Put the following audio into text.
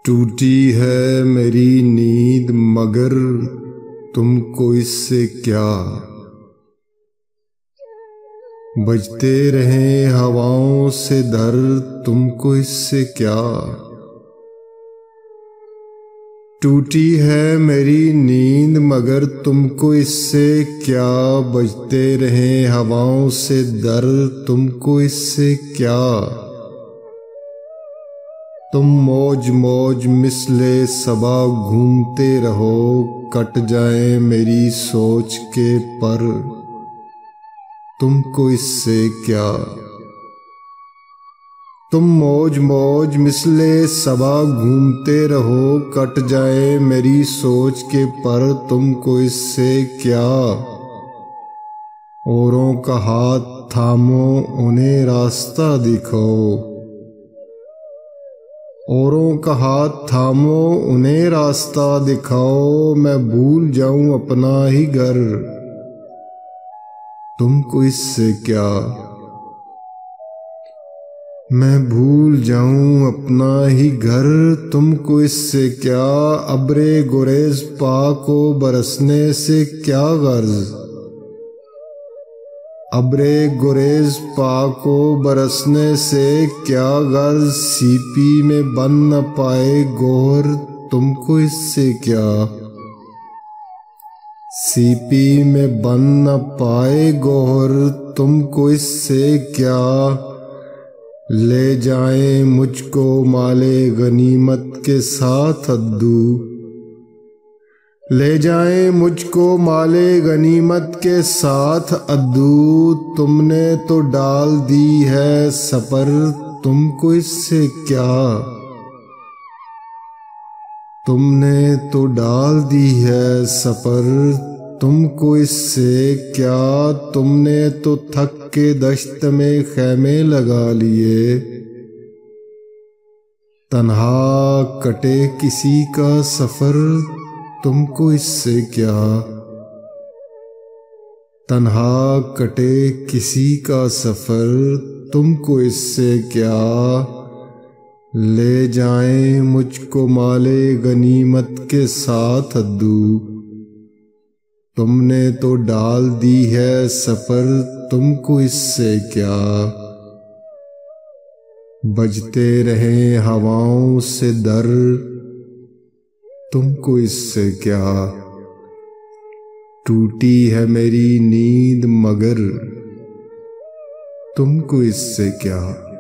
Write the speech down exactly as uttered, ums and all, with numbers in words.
टूटी है मेरी नींद मगर तुमको इससे क्या। बजते रहें हवाओं से दर तुमको इससे क्या। टूटी है मेरी नींद मगर तुमको इससे क्या। बजते रहें हवाओं से दर तुमको इससे क्या। तुम मौज मौज मिसले सबा घूमते रहो कट जाए मेरी सोच के पर तुमको इससे क्या। तुम मौज मौज मिसले सबा घूमते रहो कट जाए मेरी सोच के पर तुमको इससे क्या। औरों का हाथ थामो उन्हें रास्ता दिखाओ। औरों का हाथ थामो उन्हें रास्ता दिखाओ। मैं भूल जाऊं अपना ही घर तुमको इससे क्या। मैं भूल जाऊं अपना ही घर तुमको इससे क्या। अब्रे गुरेज पाको बरसने से क्या गर्ज। अब्रे गुरेज पाको बरसने से क्या गर्ज। सीपी में बन न पाए गोहर तुमको इससे क्या। सीपी में बन न पाए गोहर तुमको इससे क्या। ले जाएं मुझको माले गनीमत के साथ अद्दू। ले जाएं मुझको माले गनीमत के साथ अद्दू। तुमने तो डाल दी है सफर तुमको इससे क्या। तुमने तो डाल दी है सफर तुमको इससे क्या। तुमने तो थक के दश्त में खैमे लगा लिए। तन्हा कटे किसी का सफर तुमको इससे क्या। तन्हा कटे किसी का सफर तुमको इससे क्या। ले जाएं मुझको माले गनीमत के साथ अद्दू। तुमने तो डाल दी है सफर तुमको इससे क्या। बजते रहें हवाओं से दर तुमको इससे क्या। टूटी है मेरी नींद मगर तुमको इससे क्या।